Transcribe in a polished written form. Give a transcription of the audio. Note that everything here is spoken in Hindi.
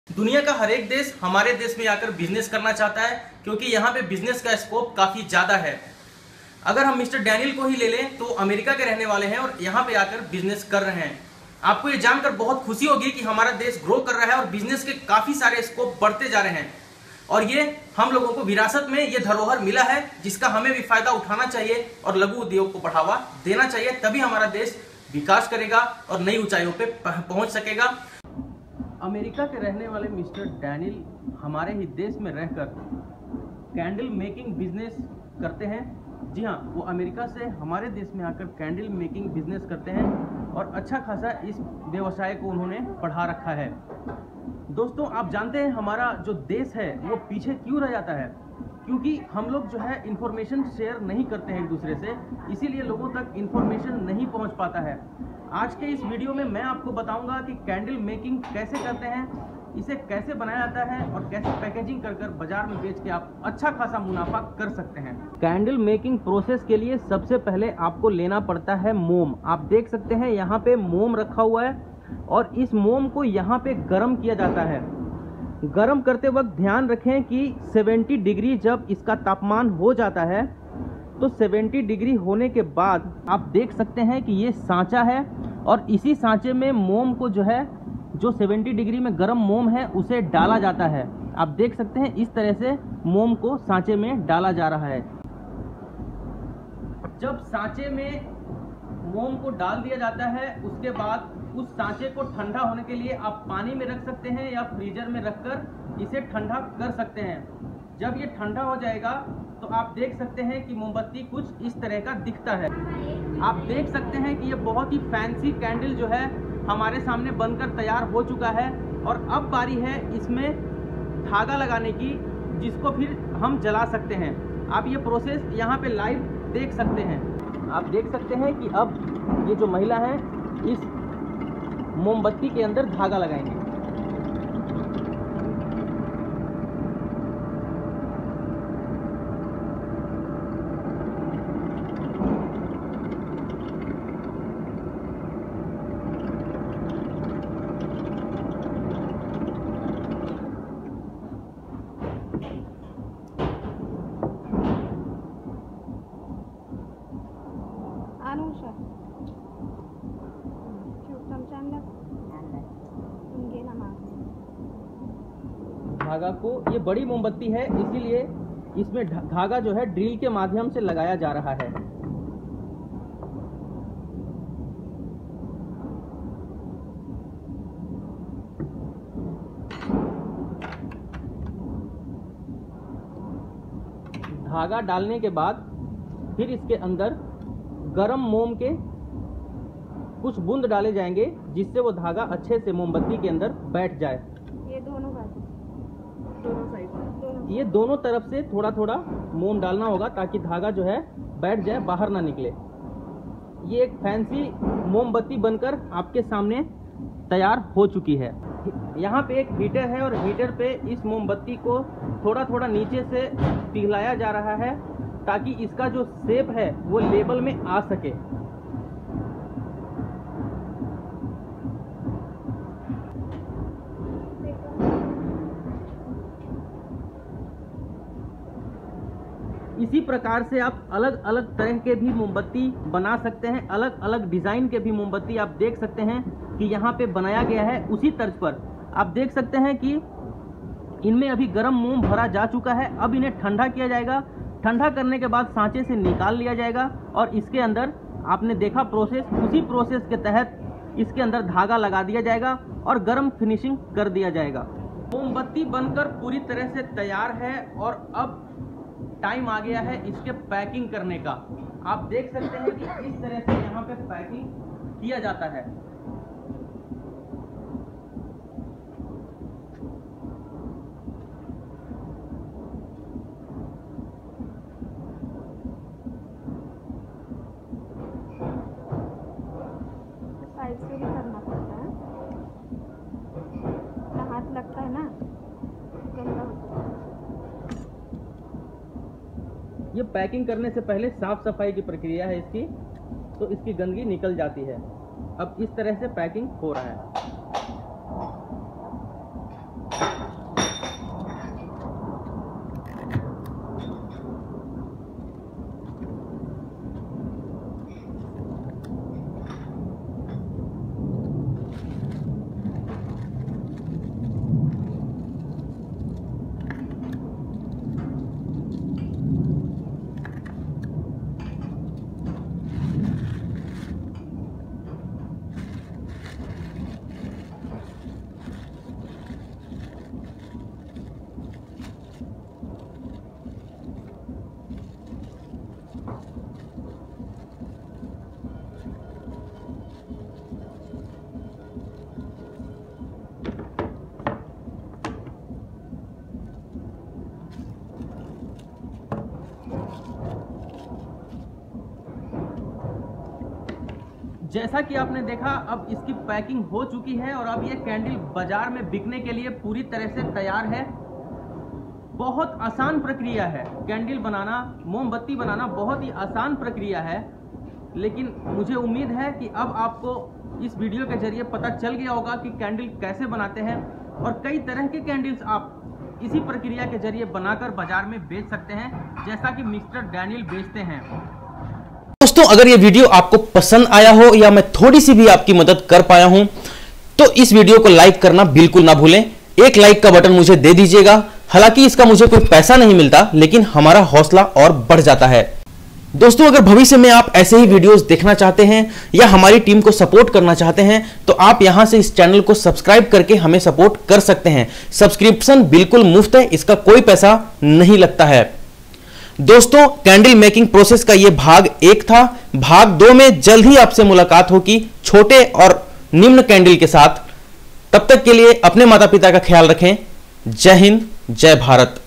दुनिया का हर एक देश हमारे देश में आकर बिजनेस करना चाहता है क्योंकि यहाँ पे बिजनेस का स्कोप काफी ज्यादा है। अगर हम मिस्टर डैनियल को ही ले लें तो अमेरिका के रहने वाले हैं और यहाँ पे आकर बिजनेस कर रहे हैं। आपको ये जानकर बहुत खुशी होगी कि हमारा देश ग्रो कर रहा है और बिजनेस के काफी सारे स्कोप बढ़ते जा रहे हैं और ये हम लोगों को विरासत में ये धरोहर मिला है जिसका हमें भी फायदा उठाना चाहिए और लघु उद्योग को बढ़ावा देना चाहिए, तभी हमारा देश विकास करेगा और नई ऊंचाइयों पे पहुंच सकेगा। अमेरिका के रहने वाले मिस्टर डैनियल हमारे ही देश में रहकर कैंडल मेकिंग बिजनेस करते हैं। जी हाँ, वो अमेरिका से हमारे देश में आकर कैंडल मेकिंग बिजनेस करते हैं और अच्छा खासा इस व्यवसाय को उन्होंने बढ़ा रखा है। दोस्तों, आप जानते हैं हमारा जो देश है वो पीछे क्यों रह जाता है? क्योंकि हम लोग जो है इंफॉर्मेशन शेयर नहीं करते हैं एक दूसरे से, इसीलिए लोगों तक इंफॉर्मेशन नहीं पहुंच पाता है। आज के इस वीडियो में मैं आपको बताऊंगा कि कैंडल मेकिंग कैसे करते हैं, इसे कैसे बनाया जाता है और कैसे पैकेजिंग कर बाजार में बेच के आप अच्छा खासा मुनाफा कर सकते हैं। कैंडल मेकिंग प्रोसेस के लिए सबसे पहले आपको लेना पड़ता है मोम। आप देख सकते हैं यहाँ पे मोम रखा हुआ है और इस मोम को यहाँ पे गर्म किया जाता है। गर्म करते वक्त ध्यान रखें कि 70 डिग्री जब इसका तापमान हो जाता है तो 70 डिग्री होने के बाद आप देख सकते हैं कि ये सांचा है और इसी सांचे में मोम को जो है, जो 70 डिग्री में गर्म मोम है उसे डाला जाता है। आप देख सकते हैं इस तरह से मोम को सांचे में डाला जा रहा है। जब सांचे में मोम को डाल दिया जाता है उसके बाद उस सांचे को ठंडा होने के लिए आप पानी में रख सकते हैं या फ्रीजर में रखकर इसे ठंडा कर सकते हैं। जब ये ठंडा हो जाएगा तो आप देख सकते हैं कि मोमबत्ती कुछ इस तरह का दिखता है। आप देख सकते हैं कि ये बहुत ही फैंसी कैंडल जो है हमारे सामने बनकर तैयार हो चुका है और अब बारी है इसमें धागा लगाने की, जिसको फिर हम जला सकते हैं। आप ये प्रोसेस यहाँ पे लाइव देख सकते हैं। आप देख सकते हैं कि अब ये जो महिला है इस मोमबत्ती के अंदर धागा लगाएंगे। धागा को, ये बड़ी मोमबत्ती है इसीलिए इसमें धागा जो है ड्रिल के माध्यम से लगाया जा रहा है। धागा डालने के बाद फिर इसके अंदर गरम मोम के कुछ बूंद डाले जाएंगे जिससे वो धागा अच्छे से मोमबत्ती के अंदर बैठ जाए। ये दोनों साइड, ये दोनों तरफ से थोड़ा थोड़ा मोम डालना होगा ताकि धागा जो है बैठ जाए, बाहर ना निकले। ये एक फैंसी मोमबत्ती बनकर आपके सामने तैयार हो चुकी है। यहाँ पे एक हीटर है और हीटर पे इस मोमबत्ती को थोड़ा थोड़ा नीचे से पिघलाया जा रहा है ताकि इसका जो शेप है वो लेवल में आ सके। इसी प्रकार से आप अलग अलग तरह के भी मोमबत्ती बना सकते हैं। अलग अलग डिजाइन के भी मोमबत्ती आप देख सकते हैं कि यहाँ पे बनाया गया है उसी तर्ज पर। आप देख सकते हैं कि इनमें अभी गर्म मोम भरा जा चुका है। अब इन्हें ठंडा किया जाएगा। ठंडा करने के बाद सांचे से निकाल लिया जाएगा और इसके अंदर आपने देखा प्रोसेस, उसी प्रोसेस के तहत इसके अंदर धागा लगा दिया जाएगा और गर्म फिनिशिंग कर दिया जाएगा। मोमबत्ती बनकर पूरी तरह से तैयार है और अब टाइम आ गया है इसके पैकिंग करने का। आप देख सकते हैं कि इस तरह से यहाँ पे पैकिंग किया जाता है। साइड से भी करना पड़ता है, हाथ लगता है ना, गंदा होता है। ये पैकिंग करने से पहले साफ सफाई की प्रक्रिया है इसकी, तो इसकी गंदगी निकल जाती है। अब इस तरह से पैकिंग हो रहा है। जैसा कि आपने देखा, अब इसकी पैकिंग हो चुकी है और अब ये कैंडल बाजार में बिकने के लिए पूरी तरह से तैयार है। बहुत आसान प्रक्रिया है कैंडल बनाना, मोमबत्ती बनाना बहुत ही आसान प्रक्रिया है। लेकिन मुझे उम्मीद है कि अब आपको इस वीडियो के जरिए पता चल गया होगा कि कैंडल कैसे बनाते हैं और कई तरह के कैंडल्स आप इसी प्रक्रिया के जरिए बनाकर बाजार में बेच सकते हैं, जैसा कि मिस्टर डैनियल बेचते हैं। दोस्तों, अगर ये वीडियो आपको पसंद आया हो या मैं थोड़ी सी भी आपकी मदद कर पाया हूं तो इस वीडियो को लाइक करना बिल्कुल ना भूलें। एक लाइक का बटन मुझे दे दीजिएगा। हालांकि इसका मुझे कोई पैसा नहीं मिलता, लेकिन हमारा हौसला और बढ़ जाता है। दोस्तों, अगर भविष्य में आप ऐसे ही वीडियोस देखना चाहते हैं या हमारी टीम को सपोर्ट करना चाहते हैं तो आप यहां से इस चैनल को सब्सक्राइब करके हमें सपोर्ट कर सकते हैं। सब्सक्रिप्शन बिल्कुल मुफ्त है, इसका कोई पैसा नहीं लगता है। दोस्तों, कैंडल मेकिंग प्रोसेस का यह भाग 1 था। भाग 2 में जल्द ही आपसे मुलाकात होगी छोटे और निम्न कैंडल के साथ। तब तक के लिए अपने माता पिता का ख्याल रखें। जय हिंद, जय भारत।